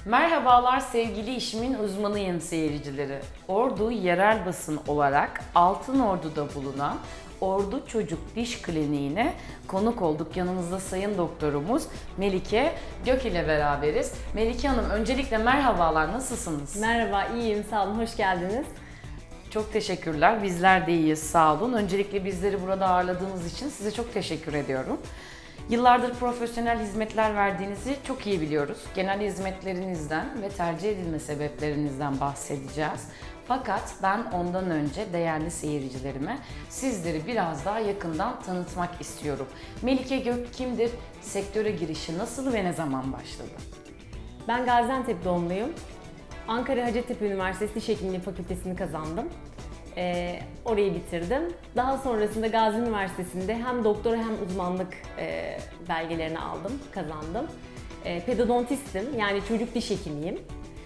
Merhabalar sevgili işimin uzmanıyım seyircileri. Ordu yerel basın olarak Altınordu'da bulunan Ordu Çocuk Diş Kliniğine konuk olduk. Yanımızda sayın doktorumuz Melike Gök ile beraberiz. Melike Hanım, öncelikle merhabalar, nasılsınız? Merhaba, iyiyim, sağ olun, hoş geldiniz. Çok teşekkürler, bizler de iyiyiz, sağ olun. Öncelikle bizleri burada ağırladığınız için size çok teşekkür ediyorum. Yıllardır profesyonel hizmetler verdiğinizi çok iyi biliyoruz. Genel hizmetlerinizden ve tercih edilme sebeplerinizden bahsedeceğiz. Fakat ben ondan önce değerli seyircilerime sizleri biraz daha yakından tanıtmak istiyorum. Melike Gök kimdir? Sektöre girişi nasıl ve ne zaman başladı? Ben Gaziantep doğumluyum. Ankara Hacettepe Üniversitesi Diş Hekimliği Fakültesini kazandım. Orayı bitirdim. Daha sonrasında Gazi Üniversitesi'nde hem doktora hem uzmanlık belgelerini aldım, kazandım. Pedodontistim, yani çocuk diş hekimiyim.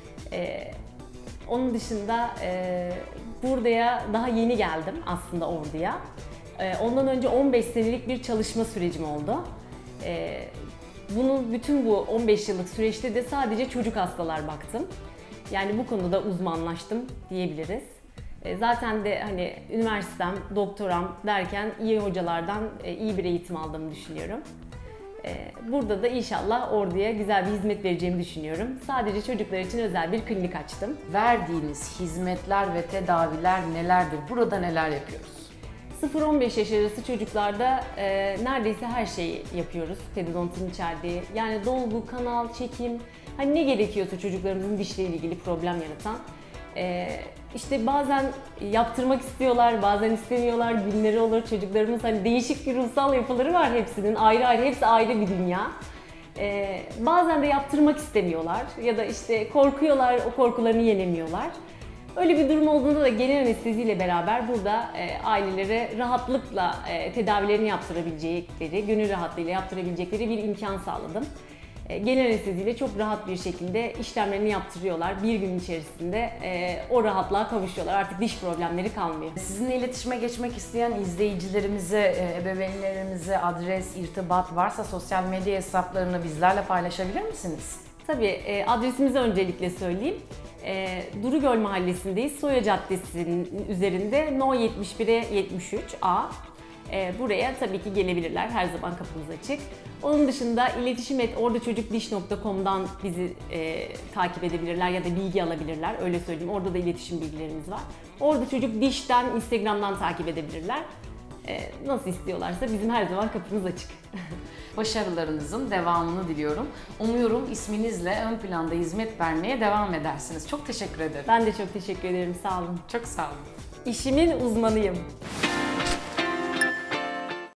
Onun dışında buraya daha yeni geldim aslında Ordu'ya. Ondan önce 15 senelik bir çalışma sürecim oldu. Bütün bu 15 yıllık süreçte de sadece çocuk hastalar baktım. Yani bu konuda uzmanlaştım diyebiliriz. Zaten de hani üniversitem, doktoram derken iyi hocalardan iyi bir eğitim aldığımı düşünüyorum. Burada da inşallah Ordu'ya güzel bir hizmet vereceğimi düşünüyorum. Sadece çocuklar için özel bir klinik açtım. Verdiğiniz hizmetler ve tedaviler nelerdir? Burada neler yapıyoruz? 0-15 yaş arası çocuklarda neredeyse her şeyi yapıyoruz pedodontin içerdiği. Yani dolgu, kanal, çekim, hani ne gerekiyorsa çocuklarımızın dişleriyle ilgili problem yaratan. İşte bazen yaptırmak istiyorlar, bazen istemiyorlar, günleri olur. Çocuklarımız hani değişik bir ruhsal yapıları var hepsinin, ayrı ayrı, hepsi ayrı bir dünya. Bazen de yaptırmak istemiyorlar ya da işte korkuyorlar, o korkularını yenemiyorlar. Öyle bir durum olduğunda da genel anesteziyle beraber burada ailelere rahatlıkla tedavilerini yaptırabilecekleri, gönül rahatlığıyla yaptırabilecekleri bir imkan sağladım. Genel anesteziyle çok rahat bir şekilde işlemlerini yaptırıyorlar. Bir gün içerisinde o rahatlığa kavuşuyorlar. Artık diş problemleri kalmıyor. Sizinle iletişime geçmek isteyen izleyicilerimize, ebeveynlerimize adres, irtibat varsa sosyal medya hesaplarını bizlerle paylaşabilir misiniz? Tabii, adresimizi öncelikle söyleyeyim. Durugöl Mahallesi'ndeyiz. Soya Caddesi'nin üzerinde No 71'e 73A. Buraya tabii ki gelebilirler. Her zaman kapımız açık. Onun dışında iletişim@orduçocukdiş.com'dan bizi takip edebilirler ya da bilgi alabilirler. Öyle söyleyeyim. Orada da iletişim bilgilerimiz var. Ordu Çocuk Diş'ten, Instagram'dan takip edebilirler. Nasıl istiyorlarsa bizim her zaman kapımız açık. Başarılarınızın devamını diliyorum. Umuyorum isminizle ön planda hizmet vermeye devam edersiniz. Çok teşekkür ederim. Ben de çok teşekkür ederim. Sağ olun. Çok sağ olun. İşimin uzmanıyım.